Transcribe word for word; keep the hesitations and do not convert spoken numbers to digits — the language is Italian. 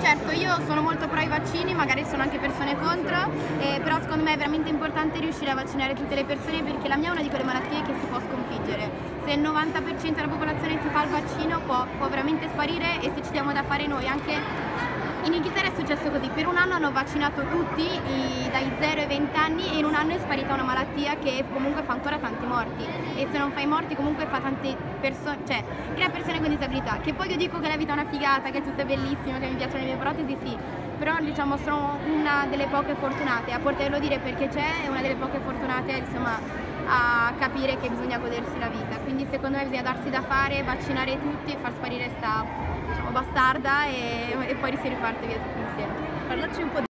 Certo, io sono molto pro ai vaccini, magari ci sono anche persone contro, eh, però secondo me è veramente importante riuscire a vaccinare tutte le persone, perché la mia è una di quelle malattie che si può sconfiggere. Se il novanta per cento della popolazione si fa il vaccino può, può veramente sparire, e se ci diamo da fare noi anche. In Inghilterra è successo così: per un anno hanno vaccinato tutti i, dai zero ai venti anni, e in un anno è sparita una malattia che comunque fa ancora tanti morti, e se non fa i morti comunque fa tante persone, cioè crea persone con disabilità. Che poi io dico che la vita è una figata, che tutto è bellissimo, che mi piacciono le mie protesi, sì, però diciamo sono una delle poche fortunate a poterlo dire, perché c'è, è una delle poche fortunate insomma a capire che bisogna godersi la vita. Quindi secondo me bisogna darsi da fare, vaccinare tutti e far sparire sta, diciamo, bastarda, e, e poi si riparte via tutti insieme. Parlaci un po'